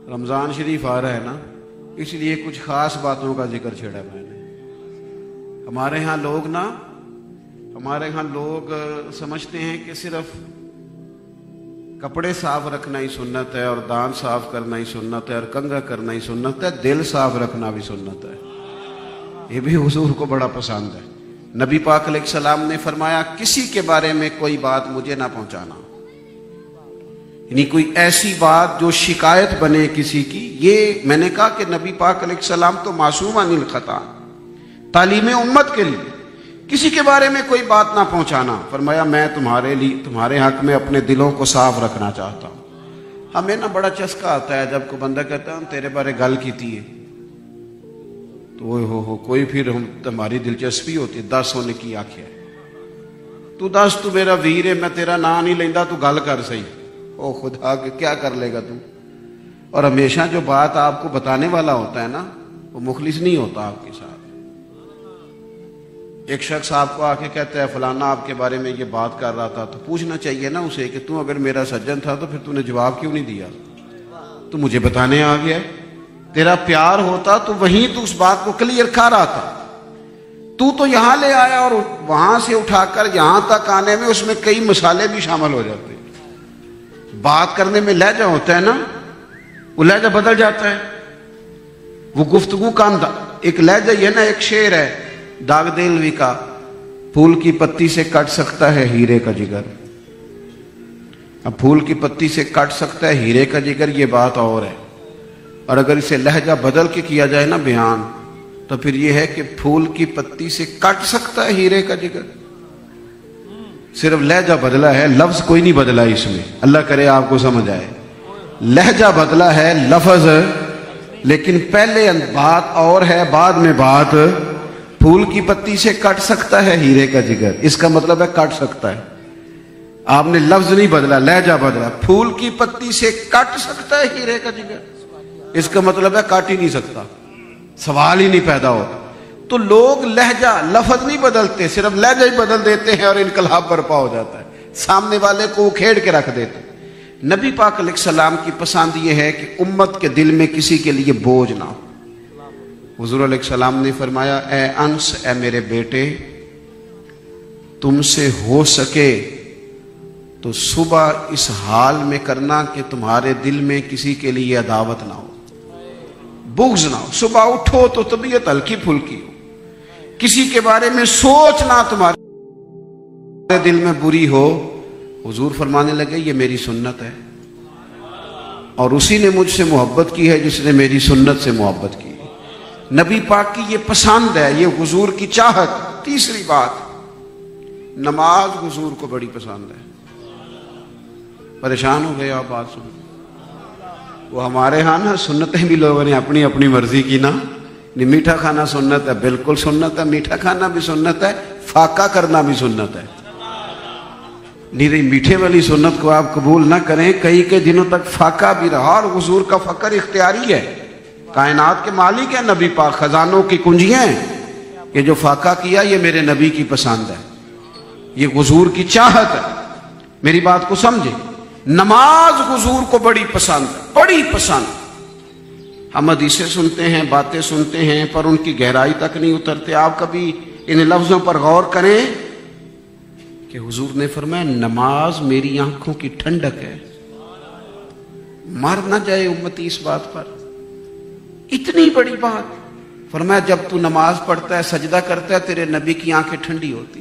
رمضان شریف آ رہا ہے نا، اس لیے کچھ خاص باتوں کا ذکر چھیڑا میں نے۔ ہمارے ہاں لوگ سمجھتے ہیں کہ صرف کپڑے صاف رکھنا ہی سنت ہے، اور دان صاف کرنا ہی سنت ہے، اور کنگھا کرنا ہی سنت ہے، دل صاف رکھنا بھی سنت ہے۔ یہ بھی حضور کو بڑا پسند ہے۔ نبی پاک علیہ السلام نے فرمایا کسی کے بارے میں کوئی بات مجھے نہ پہنچانا، یعنی کوئی ایسی بات جو شکایت بنے کسی کی۔ یہ میں نے کہا کہ نبی پاک علیہ السلام تو معصوم عن الخطا، تعلیم امت کے لیے کسی کے بارے میں کوئی بات نہ پہنچانا۔ فرمایا میں تمہارے حق میں اپنے دلوں کو صاف رکھنا چاہتا ہوں۔ ہمیں نا بڑا چسکا آتا ہے جب کوئی بندہ کہتا ہے تیرے بارے گل کیتی ہے، تو وہ کوئی پھر ہماری دلچسپی ہوتی ہے، دس ہونے کی آخیا تو دس، تو میرا ویر ہے، میں تیرا نام نہیں لیندہ، تو گل کر صحیح۔ او خدا کے کیا کر لے گا تو؟ اور ہمیشہ جو بات آپ کو بتانے والا ہوتا ہے نا، وہ مخلص نہیں ہوتا آپ کے ساتھ۔ ایک شخص آپ کو آ کے کہتا ہے فلانا آپ کے بارے میں یہ بات کر رہا تھا، تو پوچھنا چاہیے نا اسے کہ تو اگر میرا سجن تھا تو پھر تو نے جواب کیوں نہیں دیا؟ تو مجھے بتانے آ گیا ہے۔ تیرا پیار ہوتا تو وہیں تو اس بات کو کلیئر کر رہا تھا، تو یہاں لے آیا، اور وہاں سے اٹھا کر یہاں تک آنے میں اس میں کئی مسالے بھی شامل ہو جاتے ہیں۔ بات کرنے میں لہجہ ہوتا ہے نا، وہ لہجہ بدل جاتا ہے، وہ گفتگو کا ایک لہجہ یہ نا، ایک شعر ہے داغ دلوی کا، پھول کی پتی سے کٹ سکتا ہے ہیرے کا جگر۔ اب پھول کی پتی سے کٹ سکتا ہے ہیرے کا جگر، یہ بات اور ہے، اور اگر اسے لہجہ بدل کے کیا جائے نا بیان، تو پھر یہ ہے کہ پھول کی پتی سے کٹ سکتا ہے ہیرے کا جگر۔ صرف لہجہ بدلا ہے، لفظ کوئی نہیں بدلا اس میں، اللہ کرے آپ کو سمجھ آئے۔ لہجہ بدلا ہے، لفظ، لیکن پہلے بات اور ہے، بعد میں بات۔ پھول کی پتی سے کٹ سکتا ہے ہیرے کا جگر، اس کا مطلب ہے کٹ سکتا ہے۔ آپ نے لفظ نہیں بدلا، لہجہ بدلا۔ پھول کی پتی سے کٹ سکتا ہے ہیرے کا جگر، اس کا مطلب ہے کاٹ ہی نہیں سکتا، سوال ہی نہیں پیدا ہوتا۔ تو لوگ لہجہ، لفظ نہیں بدلتے، صرف لہجہ ہی بدل دیتے ہیں اور انقلاب برپا ہو جاتا ہے، سامنے والے کو کھیڑ کے رکھ دیتے۔ نبی پاک علیہ السلام کی پسند یہ ہے کہ امت کے دل میں کسی کے لیے بوجھ نہ ہو۔ حضور علیہ السلام نے فرمایا اے انس، اے میرے بیٹے، تم سے ہو سکے تو صبح اس حال میں کرنا کہ تمہارے دل میں کسی کے لیے عداوت نہ ہو، بغض نہ ہو۔ صبح اٹھو تو طبیعت ہلکی پھلکی ہو، کسی کے بارے میں سوچنا تمہارے دل میں بری ہو۔ حضور فرمانے لگے یہ میری سنت ہے، اور اسی نے مجھ سے محبت کی ہے جس نے میری سنت سے محبت کی۔ نبی پاک کی یہ پسند ہے، یہ حضور کی چاہت۔ تیسری بات، نماز حضور کو بڑی پسند ہے۔ پریشان ہو گئے آپ بات سن؟ وہ ہمارے ہاں نا سنتیں بھی لوگوں نے اپنی اپنی مرضی کی نا۔ میٹھا کھانا سنت ہے، بالکل سنت ہے، میٹھا کھانا بھی سنت ہے، فاقہ کرنا بھی سنت ہے۔ نہیں، میٹھے والی سنت کو آپ قبول نہ کریں، کئی دنوں تک فاقہ بھی رہا، اور حضور کا فقر اختیاری ہے۔ کائنات کے مالک ہیں نبی پاک، خزانوں کی کنجیاں ہیں، یہ جو فاقہ کیا یہ میرے نبی کی پسند ہے، یہ حضور کی چاہت ہے۔ میری بات کو سمجھے، نماز حضور کو بڑی پسند ہے، بڑی پسند۔ ہم حدیثیں سنتے ہیں، باتیں سنتے ہیں، پر ان کی گہرائی تک نہیں اترتے۔ آپ کبھی ان لفظوں پر غور کریں کہ حضور نے فرمایا نماز میری آنکھوں کی ٹھنڈک ہے۔ مر نہ جائے امتی اس بات پر، اتنی بڑی بات۔ فرمایا جب تو نماز پڑھتا ہے، سجدہ کرتا ہے، تیرے نبی کی آنکھیں ٹھنڈی ہوتی۔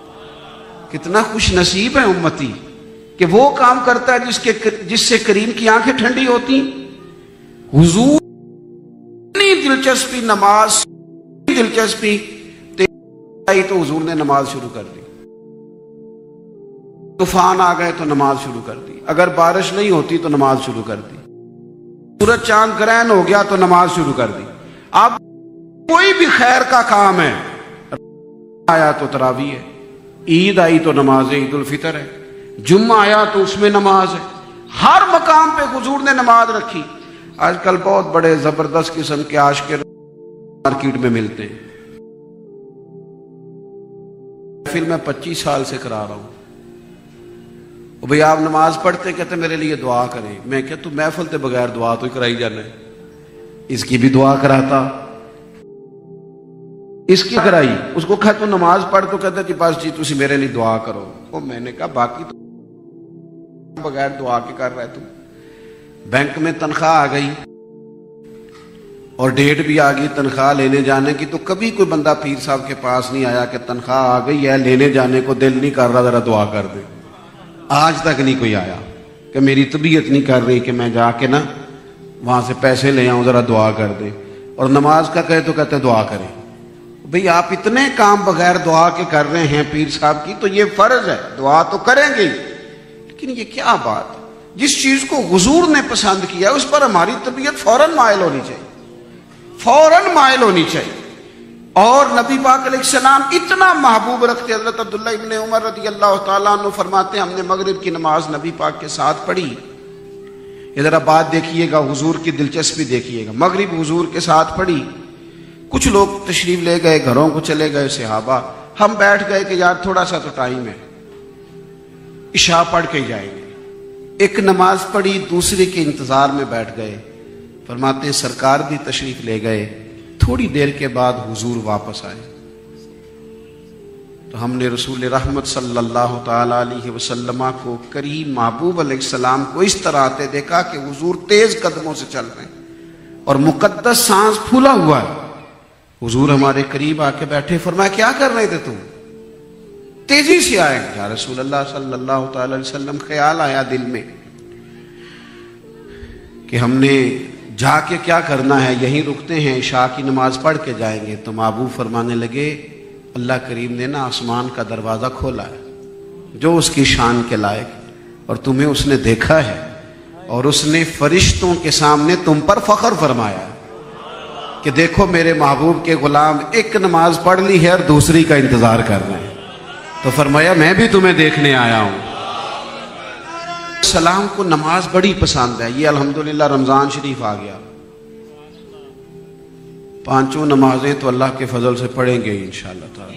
کتنا خوش نصیب ہے امتی کہ وہ کام کرتا ہے جس سے کریم کی آنکھیں ٹھنڈی ہوتی۔ حضور اتنی دلچسپی نماز، دلچسپی تو حضور نے نماز شروع کر دی۔ طوفان آ گئے تو نماز شروع کر دی، اگر بارش نہیں ہوتی تو نماز شروع کر دی، سورج چاند گرہن ہو گیا تو نماز شروع کر دی۔ اب کوئی بھی خیر کا کام ہے، آیا تو تراویح ہے، عید آئی تو نماز عید الفطر ہے، جمعہ آیا تو اس میں نماز ہے، ہر مقام پہ حضور نے نماز رکھی۔ آج کل بہت بڑے زبردست قسم کے عاشق مارکیٹ میں ملتے ہیں۔ پھر میں 25 سال سے کرا رہا ہوں، بھئی آپ نماز پڑھتے کہتے میرے لیے دعا کریں. میں کہ تو محفل تے بغیر دعا تو ہی کرائی جانا ہے. اس کی بھی دعا کراتا, اس کی کرائی. اس کو کہا تو نماز پڑھ, تو کہتا جی بس جی تسی میرے لیے دعا کرو. وہ میں نے کہا باقی تو بغیر دعا کے کر رہے تم. بینک میں تنخواہ آ گئی اور ڈیٹ بھی آ گئی تنخواہ لینے جانے کی, تو کبھی کوئی بندہ پیر صاحب کے پاس نہیں آیا کہ تنخواہ آ گئی ہے لینے جانے کو دل نہیں کر رہا ذرا دعا کر دے. آج تک نہیں کوئی آیا کہ میری طبیعت نہیں کر رہی کہ میں جا کے نا وہاں سے پیسے لے آؤں ذرا دعا کر دے. اور نماز کا کہے تو کہتے دعا کریں. بھئی آپ اتنے کام بغیر دعا کے کر رہے ہیں پیر صاحب کی, تو یہ فرض ہے دعا تو کریں گے, لیکن یہ کیا بات. جس چیز کو حضور نے پسند کیا اس پر ہماری طبیعت فوراً مائل ہونی چاہیے, فوراً مائل ہونی چاہیے. اور نبی پاک علیہ السلام اتنا محبوب رکھتے. حضرت عبداللہ ابن عمر رضی اللہ تعالیٰ عنہ فرماتے ہیں ہم نے مغرب کی نماز نبی پاک کے ساتھ پڑھی. ادھر اب بات دیکھیے گا, حضور کی دلچسپی دیکھیے گا. مغرب حضور کے ساتھ پڑھی, کچھ لوگ تشریف لے گئے گھروں کو چلے گئے صحابہ. ہم بیٹھ گئے کہ یار تھوڑا سا تو ٹائم ہے, عشاء پڑھ کے جائیں گے. ایک نماز پڑھی, دوسرے کے انتظار میں بیٹھ گئے. فرماتے ہیں سرکار بھی تشریف لے گئے, تھوڑی دیر کے بعد حضور واپس آئے. تو ہم نے رسول رحمت صلی اللہ تعالی علیہ وسلم کو کریم محبوب علیہ السلام کو اس طرح آتے دیکھا کہ حضور تیز قدموں سے چل رہے ہیں اور مقدس سانس پھولا ہوا ہے. حضور ہمارے قریب آ کے بیٹھے. فرمایا کیا کر رہے تھے تم, تیزی سے آئے. یا رسول اللہ صلی اللہ تعالی علیہ وسلم خیال آیا دل میں کہ ہم نے جا کے کیا کرنا ہے, یہیں رکتے ہیں عشاء کی نماز پڑھ کے جائیں گے. تو محبوب فرمانے لگے اللہ کریم نے نا آسمان کا دروازہ کھولا ہے جو اس کی شان کے لائق, اور تمہیں اس نے دیکھا ہے اور اس نے فرشتوں کے سامنے تم پر فخر فرمایا کہ دیکھو میرے محبوب کے غلام ایک نماز پڑھ لی ہے اور دوسری کا انتظار کر رہے ہیں. تو فرمایا میں بھی تمہیں دیکھنے آیا ہوں. سلام کو نماز بڑی پسند ہے. یہ الحمدللہ رمضان شریف آ گیا, پانچوں نمازیں تو اللہ کے فضل سے پڑھیں گے انشاءاللہ تعالی.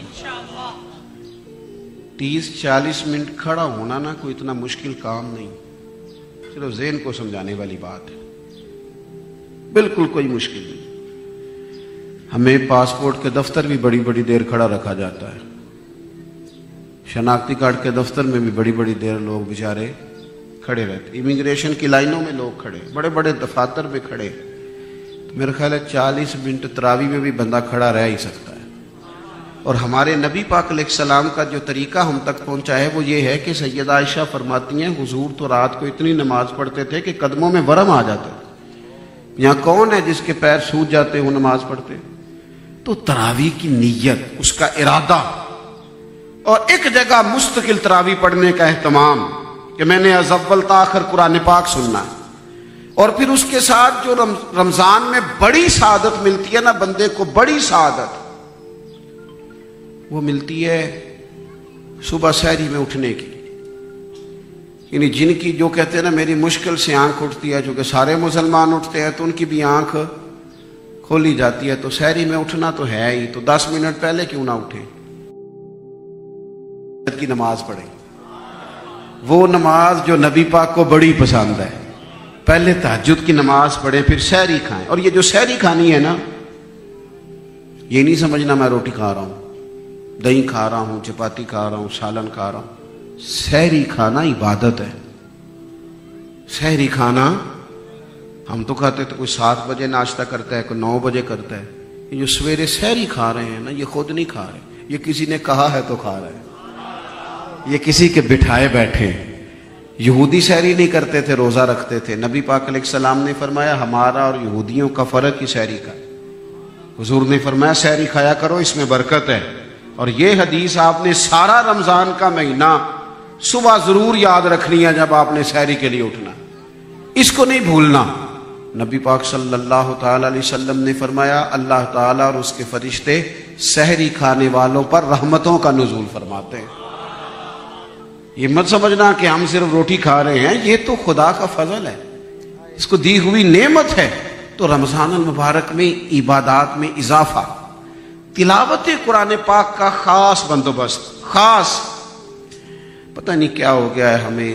30-40 منٹ کھڑا ہونا نا کوئی اتنا مشکل کام نہیں, صرف ذہن کو سمجھانے والی بات ہے, بالکل کوئی مشکل نہیں. ہمیں پاسپورٹ کے دفتر بھی بڑی بڑی دیر کھڑا رکھا جاتا ہے, شناختی کارڈ کے دفتر میں بھی بڑی بڑی دیر لوگ بیچارے کھڑے رہتے, امیگریشن کی لائنوں میں لوگ کھڑے, بڑے بڑے دفاتر میں کھڑے. تو میرا خیال ہے 40 منٹ تراویح میں بھی بندہ کھڑا رہ ہی سکتا ہے. اور ہمارے نبی پاک علیہ السلام کا جو طریقہ ہم تک پہنچا ہے وہ یہ ہے کہ سیدہ عائشہ فرماتی ہیں حضور تو رات کو اتنی نماز پڑھتے تھے کہ قدموں میں ورم آ جاتا. یہاں کون ہے جس کے پیر سوج جاتے ہوں نماز پڑھتے. تو تراویح کی نیت, اس کا ارادہ, اور ایک جگہ مستقل تراویح پڑھنے کا اہتمام کہ میں نے از اول تاخر قرآن پاک سننا ہے. اور پھر اس کے ساتھ جو رمضان میں بڑی سعادت ملتی ہے نا بندے کو, بڑی سعادت وہ ملتی ہے صبح سحری میں اٹھنے کی. یعنی جن کی جو کہتے ہیں نا میری مشکل سے آنکھ اٹھتی ہے, چونکہ سارے مسلمان اٹھتے ہیں تو ان کی بھی آنکھ کھولی جاتی ہے, تو سحری میں اٹھنا تو ہے ہی, تو 10 منٹ پہلے کیوں نہ اٹھیں کی نماز پڑھیں. وہ نماز جو نبی پاک کو بڑی پسند ہے, پہلے تہجد کی نماز پڑھیں پھر سحری کھائیں. اور یہ جو سحری کھانی ہے نا, یہ نہیں سمجھنا میں روٹی کھا رہا ہوں, دہی کھا رہا ہوں, چپاتی کھا رہا ہوں, سالن کھا رہا ہوں. سحری کھانا عبادت ہے. سحری کھانا ہم تو کھاتے تو کوئی 7 بجے ناشتہ کرتا ہے, کوئی 9 بجے کرتا ہے. یہ جو سویرے سحری کھا رہے ہیں نا, یہ خود نہیں کھا رہے, یہ کسی نے کہا ہے تو کھا رہے ہیں, یہ کسی کے بٹھائے بیٹھے. یہودی سحری نہیں کرتے تھے, روزہ رکھتے تھے. نبی پاک علیہ السلام نے فرمایا ہمارا اور یہودیوں کا فرق ہی سحری کا. حضور نے فرمایا سحری کھایا کرو, اس میں برکت ہے. اور یہ حدیث آپ نے سارا رمضان کا مہینہ صبح ضرور یاد رکھنی ہے جب آپ نے سحری کے لیے اٹھنا, اس کو نہیں بھولنا. نبی پاک صلی اللہ تعالی علیہ وسلم نے فرمایا اللہ تعالیٰ اور اس کے فرشتے سحری کھانے والوں پر رحمتوں کا نزول فرماتے ہیں. یہ مت سمجھنا کہ ہم صرف روٹی کھا رہے ہیں, یہ تو خدا کا فضل ہے, اس کو دی ہوئی نعمت ہے. تو رمضان المبارک میں عبادات میں اضافہ, تلاوت قرآن پاک کا خاص بندوبست, خاص پتہ نہیں کیا ہو گیا ہے ہمیں.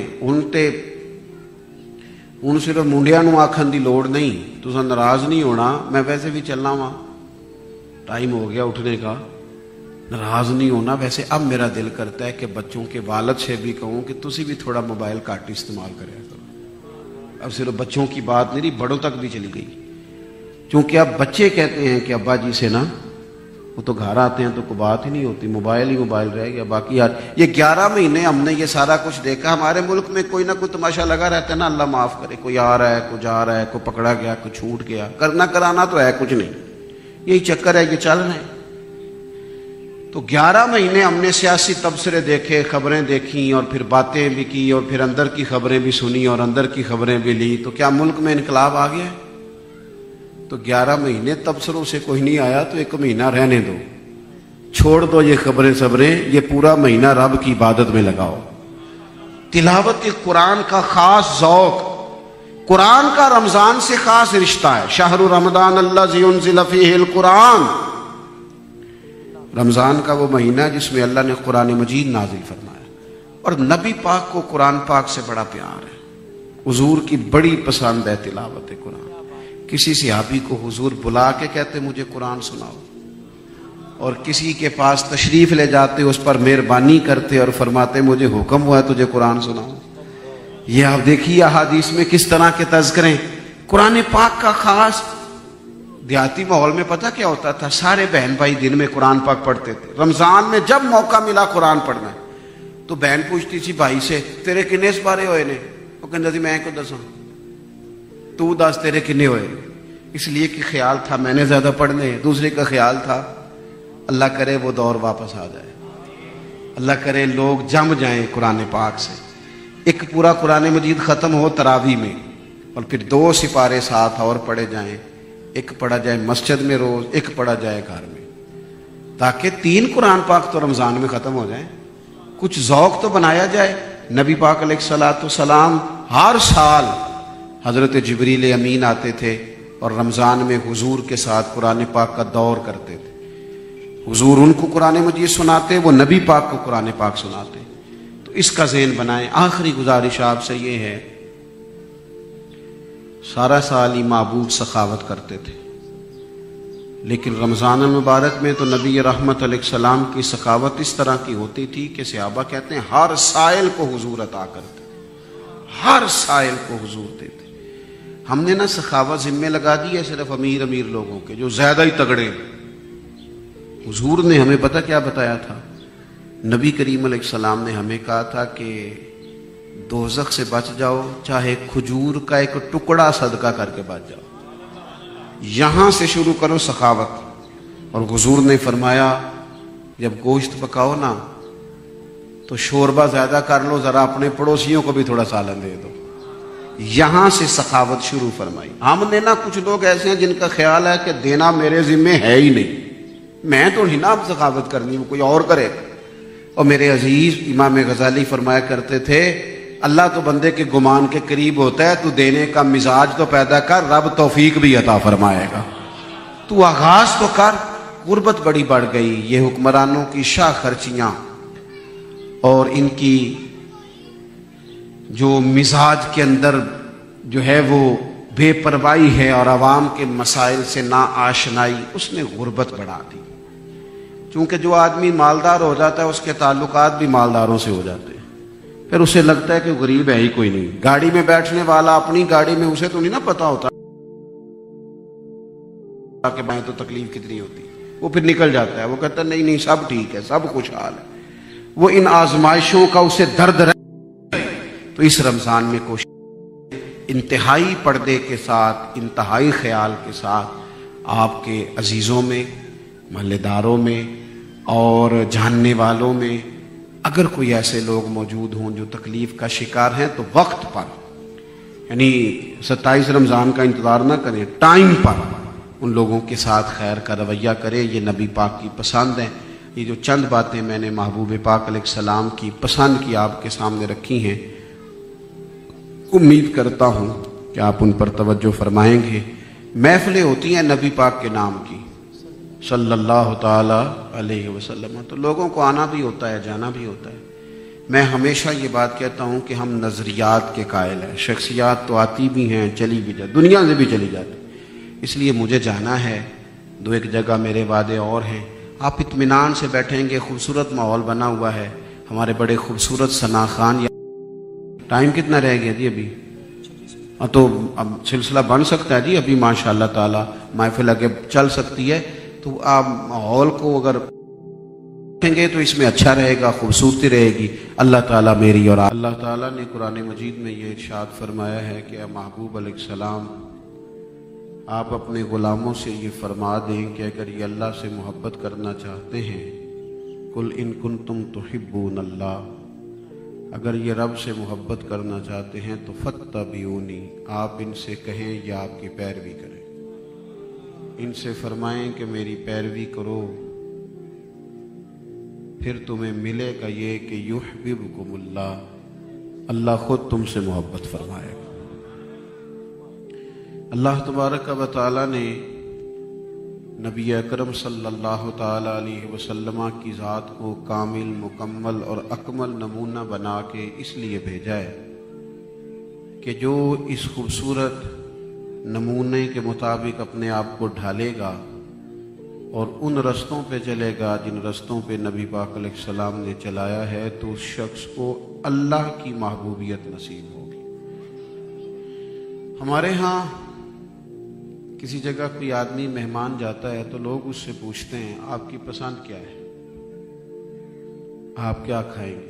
ہوں صرف منڈیا نو آکھن دی لوڑ نہیں, تسا ناراض نہیں ہونا, میں ویسے بھی چلنا وا, ٹائم ہو گیا اٹھنے کا, ناراض نہیں ہونا. ویسے اب میرا دل کرتا ہے کہ بچوں کے والد سے بھی کہوں کہ تسی بھی تھوڑا موبائل کاٹ استعمال کریا کرو. اب صرف بچوں کی بات نہیں, بڑوں تک بھی چلی گئی. چونکہ اب بچے کہتے ہیں کہ ابا جی سے نا, وہ تو گھر آتے ہیں تو کوئی بات ہی نہیں ہوتی, موبائل ہی موبائل رہ گیا. باقی یار یہ 11 مہینے ہم نے یہ سارا کچھ دیکھا. ہمارے ملک میں کوئی نہ کوئی تماشا لگا رہتا ہے نا, اللہ معاف کرے, کوئی آ رہا ہے, کوئی جا رہا ہے, کوئی پکڑا گیا, کوئی چھوٹ گیا. کرنا کرانا تو ہے کچھ نہیں, یہی چکر ہے, یہ چل رہے ہیں. تو 11 مہینے ہم نے سیاسی تبصرے دیکھے, خبریں دیکھیں, اور پھر باتیں بھی کی, اور پھر اندر کی خبریں بھی سنی, اور اندر کی خبریں بھی لی. تو کیا ملک میں انقلاب آ گیا ہے؟ تو 11 مہینے تبصروں سے کوئی نہیں آیا, تو 1 مہینہ رہنے دو, چھوڑ دو یہ خبریں صبریں. یہ پورا مہینہ رب کی عبادت میں لگاؤ. تلاوت قرآن کا خاص ذوق, قرآن کا رمضان سے خاص رشتہ ہے. شہر رمضان الذی انزل فیہ القرآن, رمضان کا وہ مہینہ جس میں اللہ نے قرآن مجید نازل فرمایا. اور نبی پاک کو قرآن پاک سے بڑا پیار ہے, حضور کی بڑی پسند ہے تلاوت قرآن. کسی صحابی کو حضور بلا کے کہتے مجھے قرآن سناؤ, اور کسی کے پاس تشریف لے جاتے, اس پر مہربانی کرتے اور فرماتے مجھے حکم ہوا ہے تجھے قرآن سناؤ. یہ آپ دیکھیے احادیث میں کس طرح کے تذکرے. قرآن پاک کا خاص. دیہاتی ماحول میں پتہ کیا ہوتا تھا, سارے بہن بھائی دن میں قرآن پاک پڑھتے تھے. رمضان میں جب موقع ملا قرآن پڑھنا تو بہن پوچھتی تھی بھائی سے تیرے کنے سپارے ہوئے نے, وہ کہتا تھی میں کو دساں, تو دس تیرے کنے ہوئے. اس لیے کہ خیال تھا میں نے زیادہ پڑھنے, دوسرے کا خیال تھا اللہ کرے وہ دور واپس آ جائے, اللہ کرے لوگ جم جائیں قرآن پاک سے. ایک پورا قرآن مجید ختم ہو تراویح میں, اور پھر 2 سپارے ساتھ اور پڑھے جائیں. ایک پڑھا جائے مسجد میں روز, ایک پڑھا جائے گھر میں, تاکہ 3 قرآن پاک تو رمضان میں ختم ہو جائیں. کچھ ذوق تو بنایا جائے. نبی پاک علیہ الصلوۃ والسلام ہر سال حضرت جبریل امین آتے تھے اور رمضان میں حضور کے ساتھ قرآن پاک کا دور کرتے تھے. حضور ان کو قرآن مجید سناتے, وہ نبی پاک کو قرآن پاک سناتے. تو اس کا ذہن بنائیں. آخری گزارش آپ سے یہ ہے, سارا سال ہی معبود سخاوت کرتے تھے, لیکن رمضان المبارک میں تو نبی رحمت علیہ السلام کی سخاوت اس طرح کی ہوتی تھی کہ صحابہ کہتے ہیں ہر سائل کو حضور عطا کرتے, ہر سائل کو حضور دیتے. ہم نے نا سخاوت ذمہ لگا دی ہے صرف امیر لوگوں کے جو زیادہ ہی تگڑے ہیں. حضور نے ہمیں پتہ کیا بتایا تھا؟ نبی کریم علیہ السلام نے ہمیں کہا تھا کہ دوزخ سے بچ جاؤ چاہے کھجور کا ایک ٹکڑا صدقہ کر کے بچ جاؤ. یہاں سے شروع کرو سخاوت. اور حضور نے فرمایا جب گوشت پکاؤ نا تو شوربہ زیادہ کر لو, ذرا اپنے پڑوسیوں کو بھی تھوڑا سالن دے دو. یہاں سے سخاوت شروع فرمائی. ہم نے نا کچھ لوگ ایسے ہیں جن کا خیال ہے کہ دینا میرے ذمہ ہے ہی نہیں, میں تو نہیں نا اب سخاوت کرنی, وہ کوئی اور کرے. اور میرے عزیز امام غزالی فرمایا کرتے تھے اللہ تو بندے کے گمان کے قریب ہوتا ہے, تو دینے کا مزاج تو پیدا کر, رب توفیق بھی عطا فرمائے گا. تو آغاز تو کر. غربت بڑی بڑھ گئی, یہ حکمرانوں کی شاہ خرچیاں اور ان کی جو مزاج کے اندر جو ہے وہ بے پرواہی ہے اور عوام کے مسائل سے نا آشنائی, اس نے غربت بڑھا دی. چونکہ جو آدمی مالدار ہو جاتا ہے اس کے تعلقات بھی مالداروں سے ہو جاتے ہیں, پھر اسے لگتا ہے کہ غریب ہے ہی کوئی نہیں. گاڑی میں بیٹھنے والا اپنی گاڑی میں اسے تو نہیں نا پتا ہوتا کہ میں تو تکلیف کتنی ہوتی, وہ پھر نکل جاتا ہے, وہ کہتا ہے نہیں سب ٹھیک ہے, سب خوشحال ہے. وہ ان آزمائشوں کا اسے درد رہے. تو اس رمضان میں کوشش انتہائی پردے کے ساتھ, انتہائی خیال کے ساتھ آپ کے عزیزوں میں, محلے داروں میں اور جاننے والوں میں اگر کوئی ایسے لوگ موجود ہوں جو تکلیف کا شکار ہیں تو وقت پر, یعنی 27 رمضان کا انتظار نہ کریں, ٹائم پر ان لوگوں کے ساتھ خیر کا رویہ کرے. یہ نبی پاک کی پسند ہے. یہ جو چند باتیں میں نے محبوب پاک علیہ السلام کی پسند کی آپ کے سامنے رکھی ہیں, امید کرتا ہوں کہ آپ ان پر توجہ فرمائیں گے. محفلیں ہوتی ہیں نبی پاک کے نام کی صلی اللہ تعالی علیہ وسلم, تو لوگوں کو آنا بھی ہوتا ہے, جانا بھی ہوتا ہے. میں ہمیشہ یہ بات کہتا ہوں کہ ہم نظریات کے قائل ہیں، شخصیات تو آتی بھی ہیں چلی بھی جاتی، دنیا سے بھی چلی جاتی، اس لیے مجھے جانا ہے، 2-1 جگہ میرے وعدے اور ہیں۔ آپ اطمینان سے بیٹھیں گے، خوبصورت ماحول بنا ہوا ہے، ہمارے بڑے خوبصورت ثنا خان۔ ٹائم کتنا رہ گیا جی ابھی؟ تو اب سلسلہ بن سکتا ہے جی ابھی، ماشاء اللہ تعالیٰ محفل آگے چل سکتی ہے، تو آپ ماحول کو اگر دیکھیں گے تو اس میں اچھا رہے گا، خوبصورتی رہے گی۔ اللہ تعالیٰ میری اور اللہ تعالیٰ نے قرآن مجید میں یہ ارشاد فرمایا ہے کہ اے محبوب علیہ السلام، آپ اپنے غلاموں سے یہ فرما دیں کہ اگر یہ اللہ سے محبت کرنا چاہتے ہیں، قل ان کنتم تحبون اللہ، اگر یہ رب سے محبت کرنا چاہتے ہیں تو فاتبعونی، آپ ان سے کہیں یہ آپ کی پیروی کریں، ان سے فرمائیں کہ میری پیروی کرو، پھر تمہیں ملے گا یہ کہ یحببکم اللہ، اللہ خود تم سے محبت فرمائے گا۔ اللہ تبارک و تعالی نے نبی اکرم صلی اللہ تعالی علیہ وسلم کی ذات کو کامل، مکمل اور اکمل نمونہ بنا کے اس لیے بھیجا ہے کہ جو اس خوبصورت نمونے کے مطابق اپنے آپ کو ڈھالے گا اور ان رستوں پہ چلے گا جن رستوں پہ نبی پاک علیہ السلام نے چلایا ہے، تو اس شخص کو اللہ کی محبوبیت نصیب ہوگی۔ ہمارے ہاں کسی جگہ کوئی آدمی مہمان جاتا ہے تو لوگ اس سے پوچھتے ہیں آپ کی پسند کیا ہے، آپ کیا کھائیں گے؟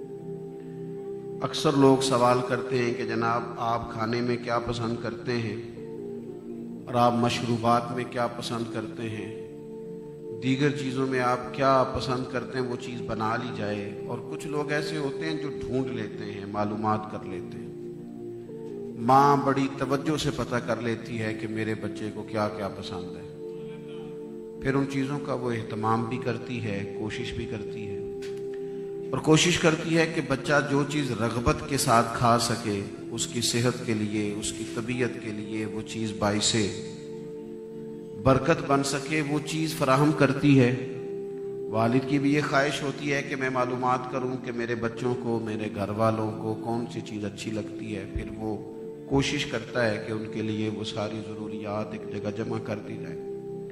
اکثر لوگ سوال کرتے ہیں کہ جناب آپ کھانے میں کیا پسند کرتے ہیں، اور آپ مشروبات میں کیا پسند کرتے ہیں، دیگر چیزوں میں آپ کیا پسند کرتے ہیں، وہ چیز بنا لی جائے۔ اور کچھ لوگ ایسے ہوتے ہیں جو ڈھونڈ لیتے ہیں، معلومات کر لیتے ہیں۔ ماں بڑی توجہ سے پتہ کر لیتی ہے کہ میرے بچے کو کیا کیا پسند ہے، پھر ان چیزوں کا وہ اہتمام بھی کرتی ہے، کوشش بھی کرتی ہے، اور کوشش کرتی ہے کہ بچہ جو چیز رغبت کے ساتھ کھا سکے، اس کی صحت کے لیے، اس کی طبیعت کے لیے وہ چیز باعث برکت بن سکے، وہ چیز فراہم کرتی ہے۔ والد کی بھی یہ خواہش ہوتی ہے کہ میں معلومات کروں کہ میرے بچوں کو، میرے گھر والوں کو کون سی چیز اچھی لگتی ہے، پھر وہ کوشش کرتا ہے کہ ان کے لیے وہ ساری ضروریات ایک جگہ جمع کر دی جائے۔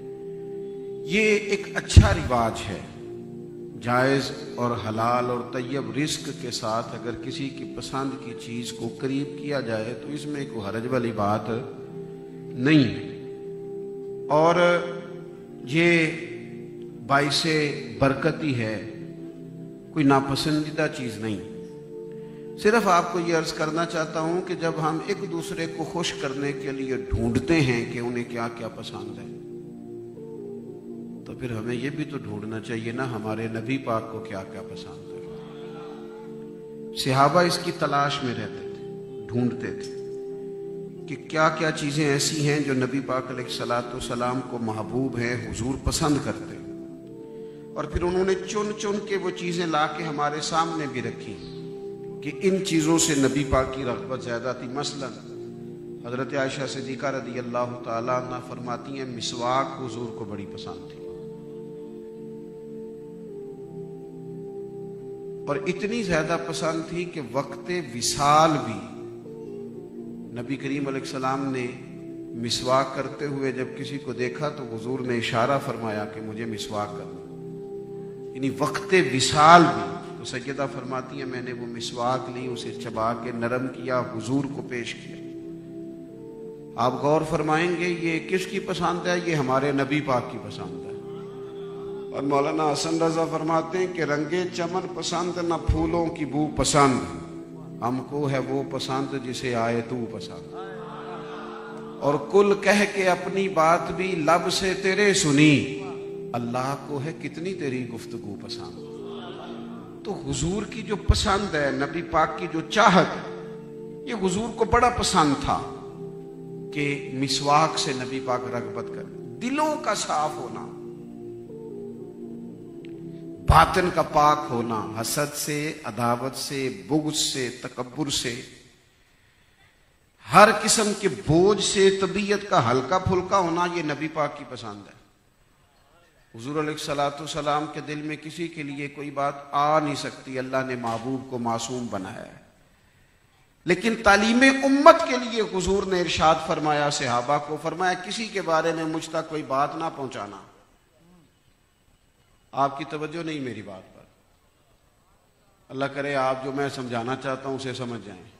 یہ ایک اچھا رواج ہے، جائز اور حلال اور طیب رزق کے ساتھ اگر کسی کی پسند کی چیز کو قریب کیا جائے تو اس میں کوئی حرج والی بات نہیں ہے، اور یہ باعث برکتی ہے، کوئی ناپسندیدہ چیز نہیں۔ صرف آپ کو یہ عرض کرنا چاہتا ہوں کہ جب ہم ایک دوسرے کو خوش کرنے کے لیے ڈھونڈتے ہیں کہ انہیں کیا کیا پسند ہے، تو پھر ہمیں یہ بھی تو ڈھونڈنا چاہیے نا ہمارے نبی پاک کو کیا کیا پسند ہے۔ صحابہ اس کی تلاش میں رہتے تھے، ڈھونڈتے تھے کہ کیا کیا چیزیں ایسی ہیں جو نبی پاک علیہ الصلوۃ والسلام کو محبوب ہیں، حضور پسند کرتے ہیں، اور پھر انہوں نے چن چن کے وہ چیزیں لا کے ہمارے سامنے بھی رکھی کہ ان چیزوں سے نبی پاک کی رغبت زیادہ تھی۔ مثلا حضرت عائشہ صدیقہ رضی اللہ تعالیٰ عنہ فرماتی ہیں مسواک حضور کو بڑی پسند تھی، اور اتنی زیادہ پسند تھی کہ وقت وصال بھی نبی کریم علیہ السلام نے مسواک کرتے ہوئے جب کسی کو دیکھا تو حضور نے اشارہ فرمایا کہ مجھے مسواک کرنا، یعنی وقت وصال بھی۔ تو سیدہ فرماتی ہیں میں نے وہ مسواک لی، اسے چبا کے نرم کیا، حضور کو پیش کیا۔ آپ غور فرمائیں گے یہ کس کی پسند ہے؟ یہ ہمارے نبی پاک کی پسند ہے۔ اور مولانا حسن رضا فرماتے ہیں کہ رنگے چمن پسند نہ پھولوں کی بو پسند، ہم کو ہے وہ پسند جسے آئے تو پسند، اور کل کہہ کے اپنی بات بھی لب سے تیرے سنی، اللہ کو ہے کتنی تیری گفتگو پسند۔ تو حضور کی جو پسند ہے، نبی پاک کی جو چاہت ہے، یہ حضور کو بڑا پسند تھا کہ مسواک سے نبی پاک رغبت کر، دلوں کا صاف ہونا، باطن کا پاک ہونا، حسد سے، عداوت سے، بغض سے، تکبر سے، ہر قسم کے بوجھ سے، طبیعت کا ہلکا پھلکا ہونا، یہ نبی پاک کی پسند ہے۔ حضور علیہ الصلوۃ والسلام کے دل میں کسی کے لیے کوئی بات آ نہیں سکتی، اللہ نے محبوب کو معصوم بنایا ہے، لیکن تعلیم امت کے لیے حضور نے ارشاد فرمایا، صحابہ کو فرمایا کسی کے بارے میں مجھ تک کوئی بات نہ پہنچانا۔ آپ کی توجہ نہیں میری بات پر، اللہ کرے آپ جو میں سمجھانا چاہتا ہوں اسے سمجھ جائیں۔